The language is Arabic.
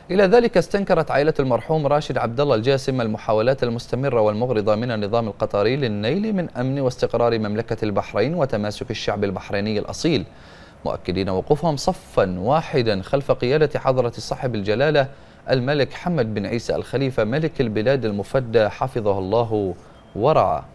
إلى ذلك استنكرت عائلة المرحوم راشد عبد الله الجاسم المحاولات المستمرة والمغرضة من النظام القطري للنيل من أمن واستقرار مملكة البحرين وتماسك الشعب البحريني الأصيل، مؤكدين وقوفهم صفا واحدا خلف قيادة حضرة صاحب الجلالة الملك حمد بن عيسى الخليفة ملك البلاد المفدى حفظه الله ورعاه.